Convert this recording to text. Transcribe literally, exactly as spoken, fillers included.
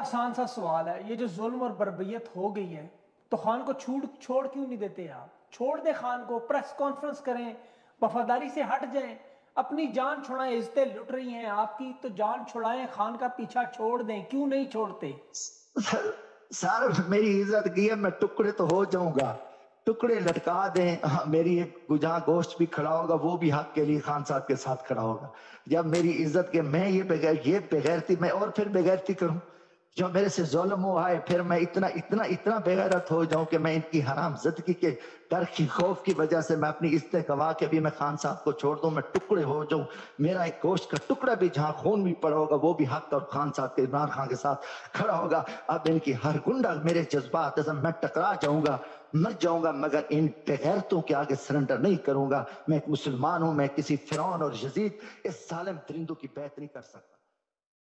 آسان سا سوال ہے، یہ جو ظلم اور بربریت ہو گئی ہے تو خان کو چھوڑ چھوڑ کیوں نہیں دیتے آپ؟ چھوڑ دیں خان کو، پریس کانفرنس کریں، وفاداری سے ہٹ جائیں، اپنی جان چھڑائیں، عزتیں لٹ رہی ہیں آپ کی تو جان چھڑائیں، خان کا پیچھا چھوڑ دیں، کیوں نہیں چھوڑتے؟ سر میری عزت کی ہے، میں ٹکڑے تو ہو جاؤں گا، ٹکڑے لٹکا دیں، میری ایک جہاں گوشت بھی کھڑا ہوگا وہ بھی حق کے لیے خان صاحب کے ساتھ کھڑا ہوگا۔ جب میری عزت کے میں یہ بغیر یہ بغیرتی میں اور پھر بغیرتی کروں، جو میرے سے ظلم ہوا ہے، پھر میں اتنا اتنا اتنا بغیرت ہو جاؤں کہ میں ان کی حرام زدگی کے ڈر کی خوف کی وجہ سے میں اپنی عزتیں گوا کے بھی میں خان صاحب کو چھوڑ دوں، میں ٹکڑے ہو جاؤں، میرا ایک گوشت کا ٹکڑا بھی جہاں خون بھی پڑا ہوگا وہ بھی حق اور خان صاحب کے عمران خان کے ساتھ کھڑا ہوگا۔ اب ان کی ہر گنڈا میرے جذبات سے میں ٹکرا جاؤں گا، مر جاؤں گا، مگر ان بغیرتوں کے آگے سرنڈر نہیں کروں گا۔ میں ایک مسلمان ہوں، میں کسی فرعون اور یزید اس ظالم درندوں کی بیعت نہیں کر سکتا۔